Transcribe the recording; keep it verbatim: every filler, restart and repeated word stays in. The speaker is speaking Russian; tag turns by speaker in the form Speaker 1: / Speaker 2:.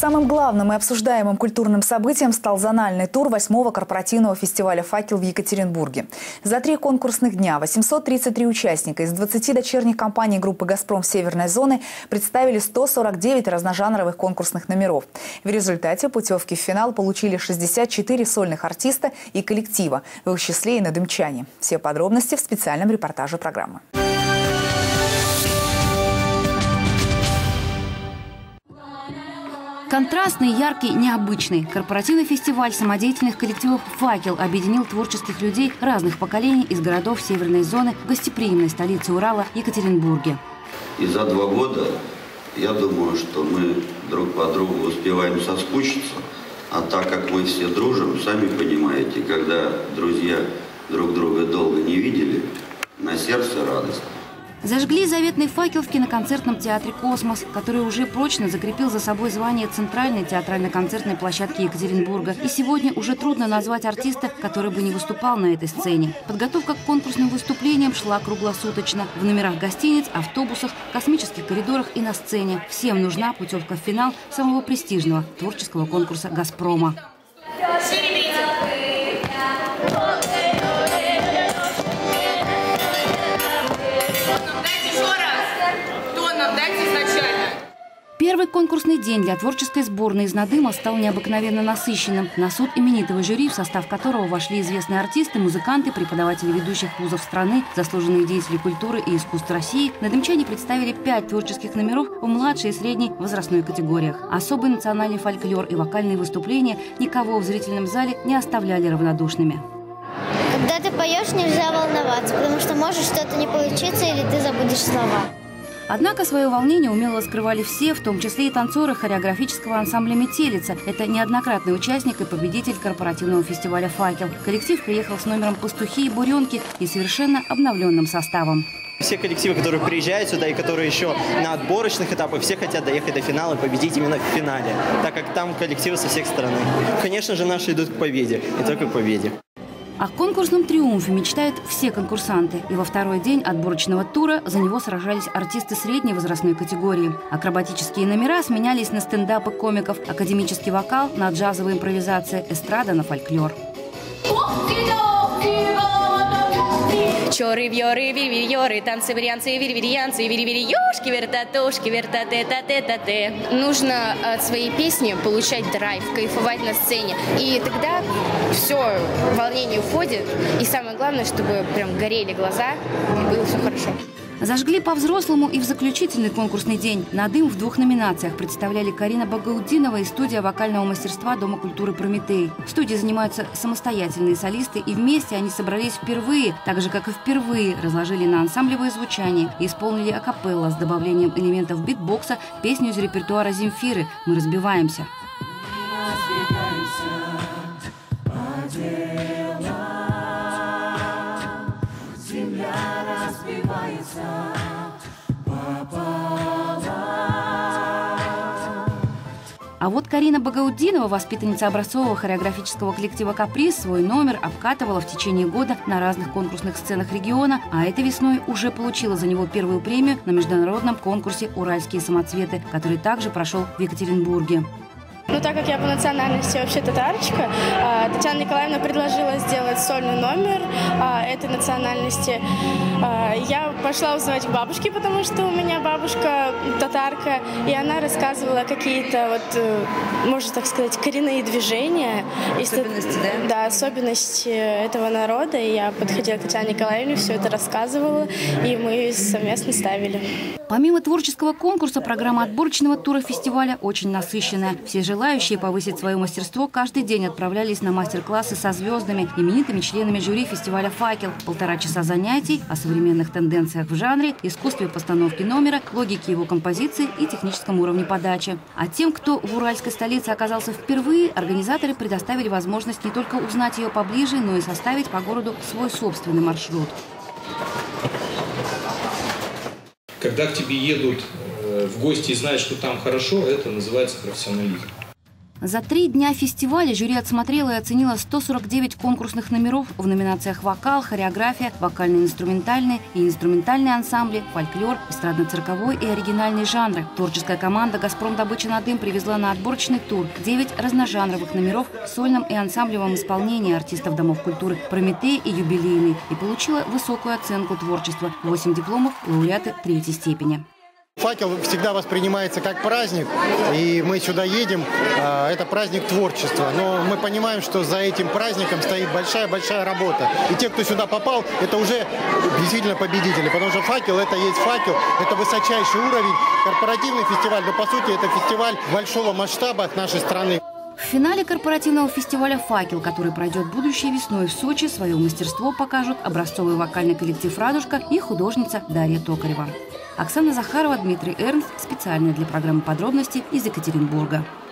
Speaker 1: Самым главным и обсуждаемым культурным событием стал зональный тур восьмого корпоративного фестиваля «Факел» в Екатеринбурге. За три конкурсных дня восемьсот тридцать три участника из двадцати дочерних компаний группы «Газпром» Северной зоны представили сто сорок девять разножанровых конкурсных номеров. В результате путевки в финал получили шестьдесят четыре сольных артиста и коллектива, в их числе и надымчане. Все подробности в специальном репортаже программы.
Speaker 2: Контрастный, яркий, необычный. Корпоративный фестиваль самодеятельных коллективов «Факел» объединил творческих людей разных поколений из городов Северной зоны в гостеприимной столице Урала Екатеринбурге.
Speaker 3: И за два года, я думаю, что мы друг по другу успеваем соскучиться. А так как мы все дружим, сами понимаете, когда друзья друг друга долго не видели, на сердце радость.
Speaker 2: Зажгли заветный факел в киноконцертном театре «Космос», который уже прочно закрепил за собой звание центральной театрально-концертной площадки Екатеринбурга. И сегодня уже трудно назвать артиста, который бы не выступал на этой сцене. Подготовка к конкурсным выступлениям шла круглосуточно. В номерах гостиниц, автобусах, космических коридорах и на сцене. Всем нужна путевка в финал самого престижного творческого конкурса «Газпрома». Первый конкурсный день для творческой сборной из Надыма стал необыкновенно насыщенным. На суд именитого жюри, в состав которого вошли известные артисты, музыканты, преподаватели ведущих вузов страны, заслуженные деятели культуры и искусств России, надымчане представили пять творческих номеров в младшей и средней возрастной категориях. Особый национальный фольклор и вокальные выступления никого в зрительном зале не оставляли равнодушными.
Speaker 4: Когда ты поешь, нельзя волноваться, потому что может что-то не получиться или ты забудешь слова.
Speaker 2: Однако свое волнение умело скрывали все, в том числе и танцоры хореографического ансамбля «Метелица». Это неоднократный участник и победитель корпоративного фестиваля «Факел». Коллектив приехал с номером «Пастухи и буренки» и совершенно обновленным составом.
Speaker 5: Все коллективы, которые приезжают сюда и которые еще на отборочных этапах, все хотят доехать до финала и победить именно в финале, так как там коллективы со всех сторон. Конечно же, наши идут к победе, и только к победе.
Speaker 2: О конкурсном триумфе мечтают все конкурсанты. И во второй день отборочного тура за него сражались артисты средней возрастной категории. Акробатические номера сменялись на стендапы комиков, академический вокал на джазовые импровизации, эстрада на фольклор.
Speaker 6: Чоры, вьоры, вирвирьоры, танцы, варианцы, вирвирьянцы, вирвирьёшки, вертатушки, вертате-та-те-та-те. Нужно от своей песни получать драйв, кайфовать на сцене. И тогда все, волнение уходит. И самое главное, чтобы прям горели глаза, и было все хорошо.
Speaker 2: Зажгли по-взрослому и в заключительный конкурсный день. Надым в двух номинациях представляли Карина Багаутдинова и студия вокального мастерства Дома культуры «Прометей». В студии занимаются самостоятельные солисты, и вместе они собрались впервые, так же, как и впервые разложили на ансамблевое звучание и исполнили акапелла с добавлением элементов битбокса песню из репертуара Земфиры «Мы разбиваемся». А вот Карина Багаутдинова, воспитанница образцового хореографического коллектива «Каприз», свой номер обкатывала в течение года на разных конкурсных сценах региона, а этой весной уже получила за него первую премию на международном конкурсе «Уральские самоцветы», который также прошел в Екатеринбурге.
Speaker 7: Ну, так как я по национальности вообще татарочка, Татьяна Николаевна предложила сделать сольный номер этой национальности. Я пошла узнавать у бабушки, потому что у меня бабушка татарка, и она рассказывала какие-то, вот, можно так сказать, коренные движения.
Speaker 2: Особенности, да?
Speaker 7: Да, особенности этого народа. И я подходила к Татьяне Николаевне, все это рассказывала, и мы совместно ставили.
Speaker 2: Помимо творческого конкурса, программа отборочного тура фестиваля очень насыщенная. Все желающие повысить свое мастерство каждый день отправлялись на мастер-классы со звездами, именитыми членами жюри фестиваля «Факел». Полтора часа занятий о современных тенденциях в жанре, искусстве постановки номера, логике его композиции и техническом уровне подачи. А тем, кто в уральской столице оказался впервые, организаторы предоставили возможность не только узнать ее поближе, но и составить по городу свой собственный маршрут.
Speaker 8: Когда к тебе едут в гости и знают, что там хорошо, это называется профессионализм.
Speaker 2: За три дня фестиваля жюри отсмотрело и оценило сто сорок девять конкурсных номеров в номинациях «Вокал», «Хореография», «Вокально-инструментальные» и «Инструментальные ансамбли», «Фольклор», «Эстрадно-цирковой» и «Оригинальные жанры». Творческая команда «Газпром Добыча на дым» привезла на отборочный тур девять разножанровых номеров в сольном и ансамблевом исполнении артистов Домов культуры «Прометей» и «Юбилейный» и получила высокую оценку творчества – восемь дипломов, лауреаты третьей степени.
Speaker 8: «Факел» всегда воспринимается как праздник, и мы сюда едем, это праздник творчества. Но мы понимаем, что за этим праздником стоит большая-большая работа. И те, кто сюда попал, это уже действительно победители, потому что «Факел» — это есть «Факел», это высочайший уровень, корпоративный фестиваль, но по сути это фестиваль большого масштаба нашей страны.
Speaker 2: В финале корпоративного фестиваля «Факел», который пройдет будущей весной в Сочи, свое мастерство покажут образцовый вокальный коллектив «Радужка» и художница Дарья Токарева. Оксана Захарова, Дмитрий Эрнст. Специально для программы «Подробности» из Екатеринбурга.